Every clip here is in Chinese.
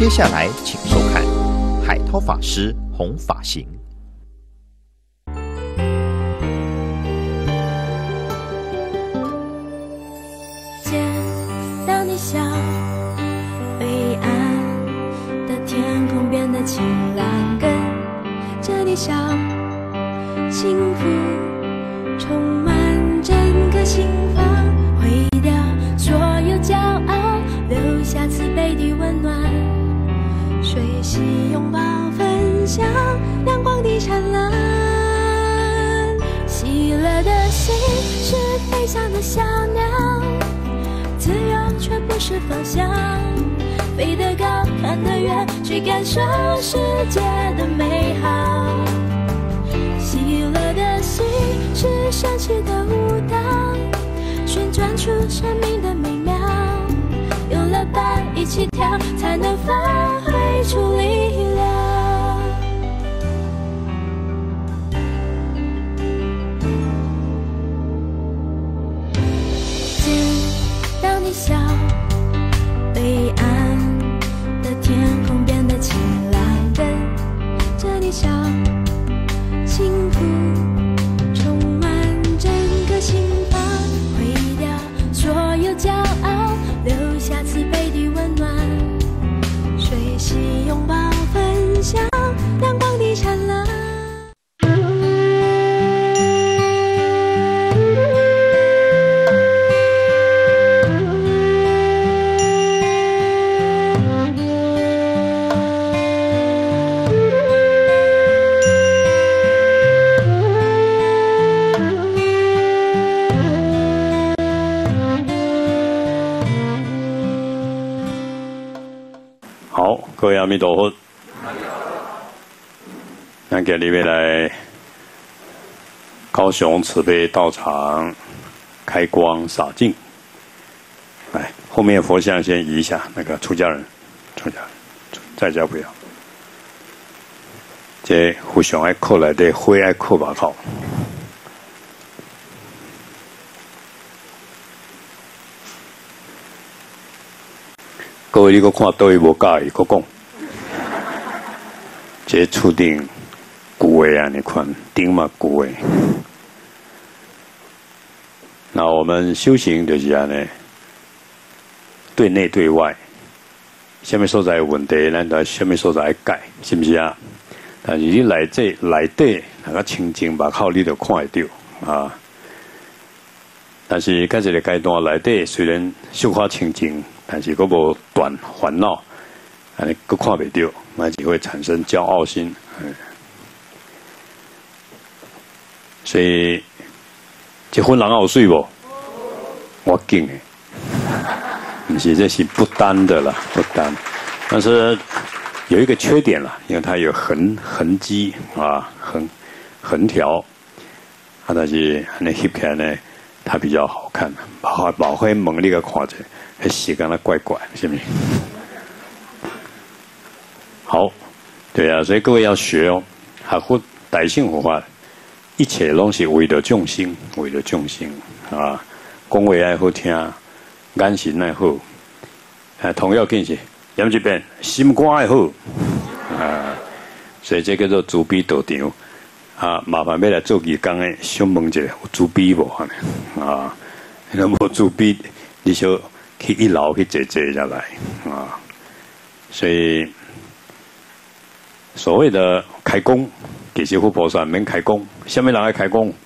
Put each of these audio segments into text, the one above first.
接下来，请收看海涛法师弘法行。 见到你笑，灰暗的天空变得晴朗，跟着你笑，幸福充满整个心房，毁掉所有骄傲，留下慈悲的温暖，随喜拥抱分享阳光的灿烂，喜乐的心是飞翔的小鸟，自由却不是方向，飞得高看得远，去感受世界的美好，喜乐的心是神奇的舞蹈，旋转出生命的美妙，有了伴一起跳，才能发挥出力量。见到你笑，灰暗的天空变得晴朗，跟着你笑，幸福充满整个心房，毁掉所有骄傲，留下慈悲的温暖，随喜拥抱分享阳光的灿烂。 好，各位阿弥陀佛。咱今日要来高雄慈悲道场开光洒净。来，后面佛像先移一下，那个出家人，在家不要。这互相爱扣来的，灰爱扣把靠。各位，你搁看倒位无介意，搁讲。这厝顶旧的啊，你看顶嘛旧的。那我们修行就是安尼，对内对外，什么所在有问题，咱在什么所在改，是不是啊？但是你内底那个清净目口，你就看会到啊。但是在这个阶段内底，虽然小可清净。但是，佫无断烦恼，安尼佫看袂到，那就会产生骄傲心。所以，结婚人有水无？我敬诶，不是，这是不单的啦，不单。但是有一个缺点啦，因为它有痕迹啊，横条，啊，但是安尼翕起来呢，它比较好看。毛花蒙你个看者。还时间那怪怪，是不是？好，对啊，所以各位要学哦。学佛大乘佛法，一切拢是为了众生，为了众生啊。讲话爱好听，眼神爱好，同样紧是念一遍，心肝爱好啊。所以这叫做慈悲道场啊。麻烦要来做义工的，想问一下，有慈悲无啊？若无慈悲，你就。去一楼去坐下来啊，所以所谓的开工，其实佛菩萨免开工，什么人爱开工？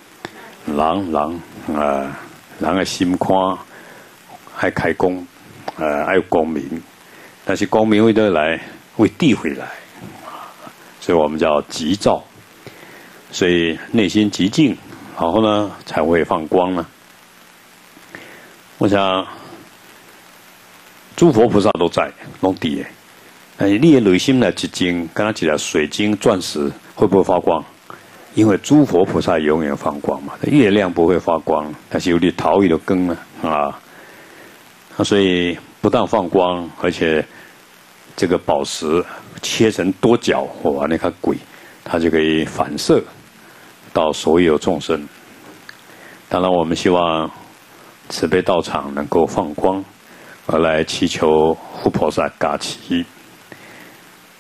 人的心看爱开工，爱有光明，但是光明为得来，为地回来，所以我们叫急躁，所以内心极静，然后呢才会放光呢。我想。诸佛菩萨都在，拢伫的。但是你的内心来一晶，跟他一条水晶、钻石，会不会发光？因为诸佛菩萨永远放光嘛，月亮不会发光，但是有你陶艺的根啊，所以不但放光，而且这个宝石切成多角，哇，那个鬼，它就可以反射到所有众生。当然，我们希望慈悲道场能够放光。而来祈求护菩萨加持，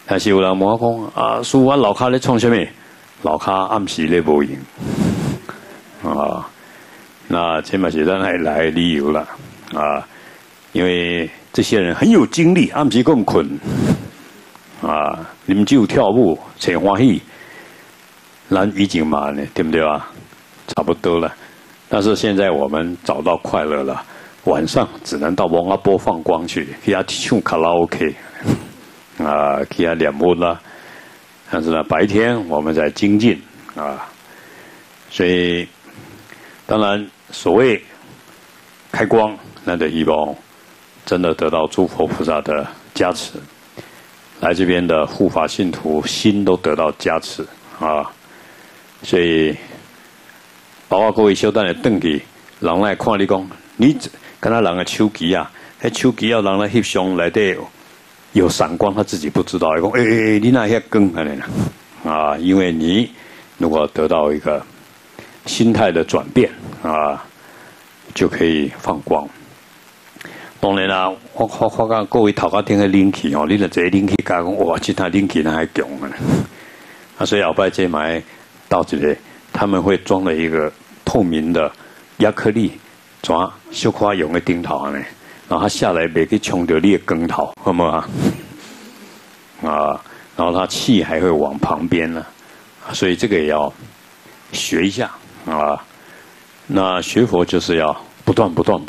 但是有人问我讲啊，师父我楼骹咧创什么？楼骹暗时咧无用啊。那这嘛是咱来的理由了啊，因为这些人很有精力，暗时更困啊，啉酒跳舞找欢喜，咱已经嘛呢，对不对啊？差不多了。但是现在我们找到快乐了，晚上只能到王阿波放光去遐唱卡拉 OK 啊，去遐念佛啦。但是呢，白天我们在精进啊，所以当然所谓开光，那就希望真的得到诸佛菩萨的加持，来这边的护法信徒心都得到加持啊，所以包括各位小等的转去，人来看你讲，你跟他人的手机啊，迄手机要人来翕相内底有闪光，他自己不知道，讲你那遐光安尼啦啊，因为你如果得到一个心态的转变啊，就可以放光。当然啦，我讲各位头壳顶的冷气哦，你若坐冷气加讲，哇，其他冷气那还强啊！所以后摆这买到这里，他们会装了一个透明的亚克力，装小可用的顶头呢，然后它下来袂去冲到你的光头，好不好啊？然后它气还会往旁边呢，所以这个也要学一下啊。那学佛就是要不断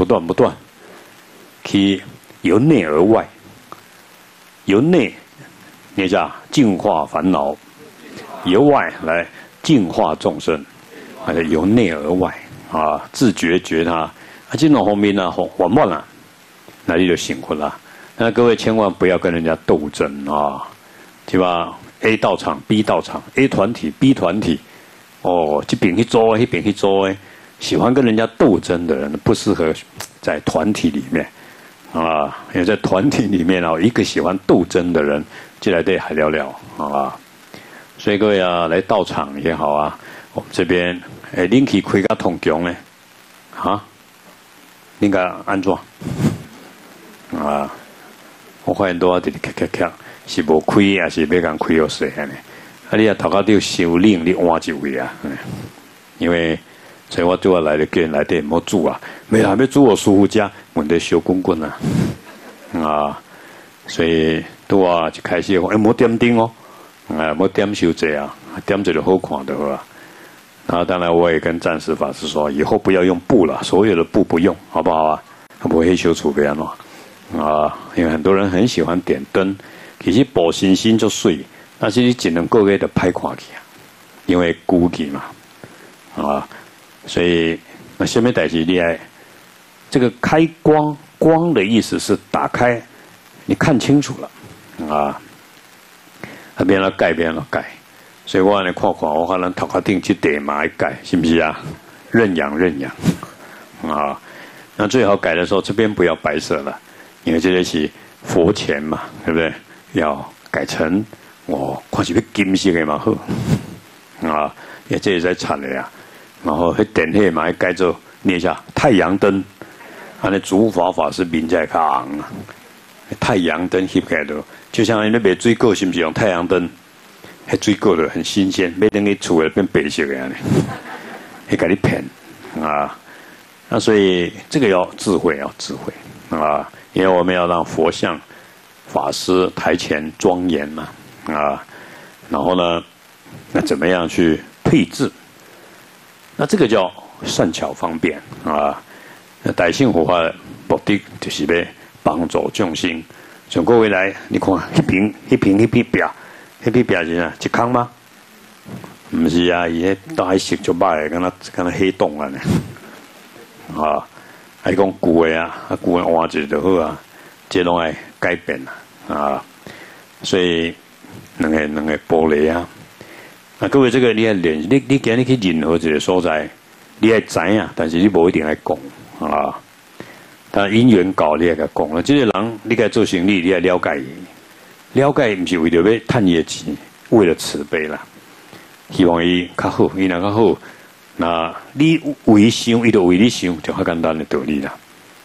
去由内而外，由内那叫净化烦恼，由外来净化众生，还是由内而外啊，自觉觉他啊，这种方面呢，完满了，那你就辛苦了。那各位千万不要跟人家斗争啊，对吧 ？A 道场 ，B 道场 ，A 团体 ，B 团体，哦，这边去做，那边去做，喜欢跟人家斗争的人，不适合在团体里面。啊，因为在团体里面一个喜欢斗争的人进来对还聊聊啊，所以各位啊，来道场也好啊，我们这边恁去开甲通强呢，啊，恁甲安怎啊？我发现都直直咔，是无开还是要讲开有势呢？啊，你啊头壳要修炼，你换一位啊，因为。所以我对我来的叫来的莫煮啊，没啦，要煮我师傅家，问题烧滚滚啊，啊，所以对我就开始讲，莫点灯哦，莫点烧这啊，点这就好看的话。然后当然我也跟战士法师说，以后不要用布了，所有的布不用，好不好啊？不会修除别人咯，啊，因为很多人很喜欢点灯，其实保心心就水，但是你只能够给的拍看去啊，因为孤气嘛，啊。所以，那下面代志厉害，这个开光，光的意思是打开，你看清楚了，啊，变了改，所以我来看看，我可能头壳顶去地嘛改，是不是啊？认养，啊，那最好改的时候，这边不要白色了，因为这里是佛前嘛，对不对？要改成看是要金色的嘛好，啊，因为这也在产的呀。然后迄电器嘛，改做念一下太阳灯，安尼诸法法师面才较红啊。太阳灯翕起来就像那卖水果是不是用太阳灯？迄水果就很新鲜，买等去厝里变白色的安尼，迄给你骗啊！那所以这个要智慧啊，因为我们要让佛像、法师台前庄严嘛啊，然后呢，那怎么样去配置？那这个叫善巧方便啊！那大乘佛法的目的就是要帮助众生。从各位来，你看一瓶表是啥？一空吗？不是啊，伊迄都还色就歹，敢若黑洞啊呢。啊，还讲旧的啊，旧的换一就好啊，这拢爱改变啊。所以两个玻璃啊。那各位，这个你要练，你今日去任何一个所在，你要知啊，但是你无一定爱讲啊。但因缘到你也甲讲了，这个人你该做生意，你要了解伊，了解不是为了要赚伊的钱，为了慈悲啦，希望伊较好，伊若较好，那你为伊想，伊就为你想，就较简单的道理啦。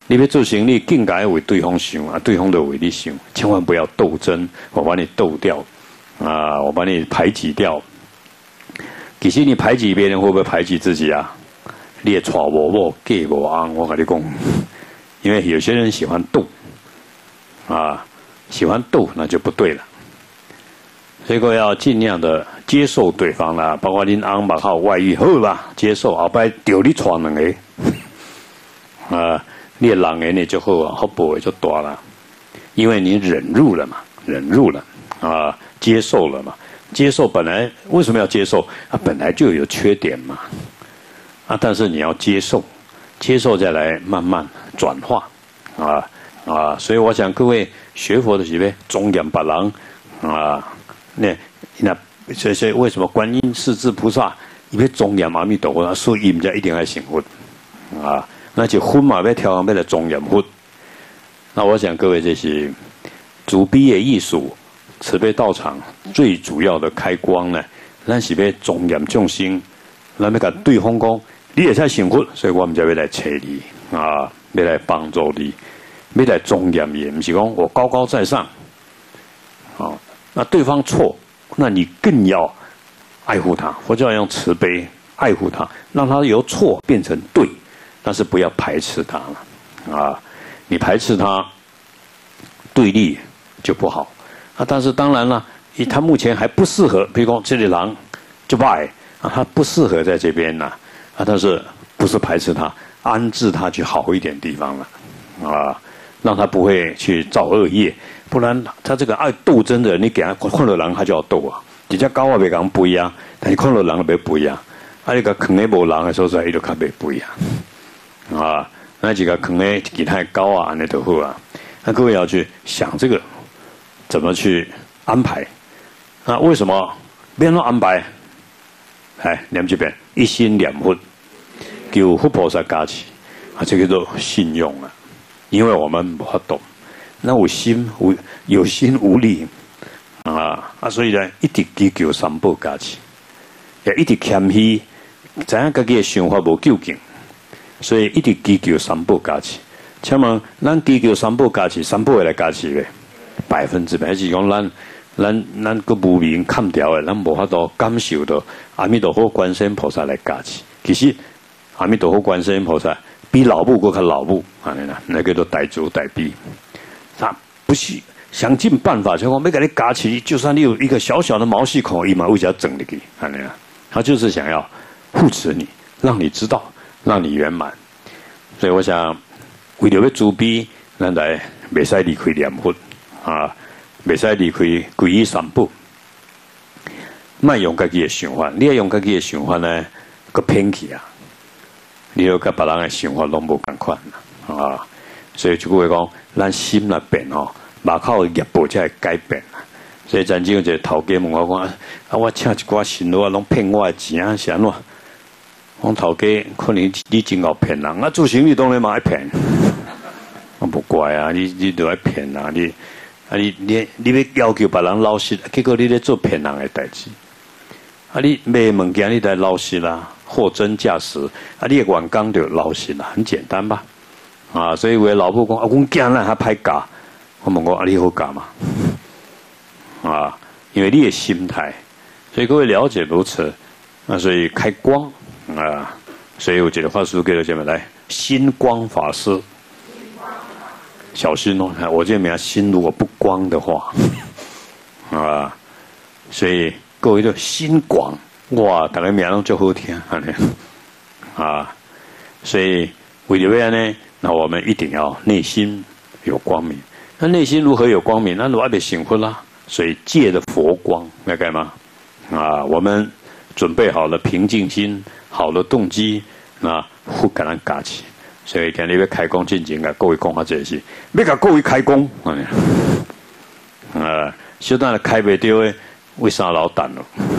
你要做生意，更该为对方想啊，对方就为你想，千万不要斗争，我把你斗掉啊，我把你排挤掉。其实你排挤别人，会不会排挤自己啊？你也娶无某，嫁无翁，我跟你讲，因为有些人喜欢斗啊，喜欢斗那就不对了。所以说要尽量的接受对方啦，包括恁翁嘛好外遇好啦，接受后摆丢你娶两个啊，你的人缘呢就好啊，福报就大了，因为你忍入了嘛，忍入了啊，接受了嘛，接受本来为什么要接受？它本来就有缺点嘛，啊，但是你要接受，接受再来慢慢转化啊，所以我想各位学佛的是要庄严别人啊。那所以为什么观音世智菩萨伊要庄严阿弥陀佛，所以伊唔才一定要成佛啊？那就佛嘛要挑要来庄严佛。那我想各位这是主毕业艺术慈悲道场最主要的开光呢，咱是要庄严众生，咱要甲对方讲，你会使成佛，所以我们才要来找你啊，要来帮助你，要来庄严你，不是讲我高高在上啊。那对方错，那你更要爱护他。佛教要用慈悲爱护他，让他由错变成对，但是不要排斥他了啊！你排斥他，对立就不好啊。但是当然了，他目前还不适合，比如说这里人就坏啊，他不适合在这边呐啊，但是不是排斥他，安置他去好一点地方了啊，让他不会去造恶业。不然他这个爱斗争的人，你给他看到人他就要斗啊。人家高啊别讲不一样，但你看到人别不一样。啊，你个坑的无人的所在，伊就较别不一样啊。那几个坑的给他高啊，那都好啊。那各位要去想这个怎么去安排啊？为什么别人安排？来念这边一心两佛，求佛菩萨加持啊，这个都信用啊，因为我们不懂。那有心无力啊！所以呢，一直祈求三宝加持，也一直谦虚，知影自己的想法无究竟，所以一直祈求三宝加持。请问，咱祈求三宝加持，三宝会来加持未？100%，还是讲咱个无明砍掉的，咱无法度感受到阿弥陀佛、观世音菩萨来加持。其实阿弥陀佛、观世音菩萨比老母更较老母，安尼啦，那叫做大慈大悲。他不是想尽办法，就讲要给你加持，就算你有一个小小的毛细孔，伊嘛为啥整你去？他就是想要护持你，让你知道，让你圆满。所以我想，为了要慈悲，咱来袂使离开念佛啊，袂使离开皈依三宝。莫用家己的想法，你要用家己的想法呢，个偏去啊！你要甲别人的想法拢无共款啊！所以就各位讲，咱心来变哦，马靠业报才会改变啊。所以曾经有一个头家问我讲，啊，我请一寡信徒啊，拢骗我的钱啊，是安怎？我头家可能你真够骗人，啊，做生意当然嘛爱骗。我不怪啊，你都爱骗啊，你要要求别人老实，结果你咧做骗人的代志。啊，你卖物件你得老实啦，货真价实。啊，你的员工就老实啦，很简单吧？啊，所以我老婆讲啊，阮囝咱还歹教，我问我啊，你好教嘛？啊，因为你的心态，所以各位了解如此，啊，所以开光啊，所以我觉得话术给了姐妹来，心光法师，小心哦，我这名心如果不光的话，啊，所以各位就心广，哇，大家名拢就好听，啊，所以为了要呢。那我们一定要内心有光明。那内心如何有光明？那我得醒佛啦。所以借的佛光，明白吗？啊，我们准备好了平静心，好的动机，那不给人加持。所以今日要开光进前，甲各位讲下这些，要甲各位开光。小等开袂到的，为啥老等咯？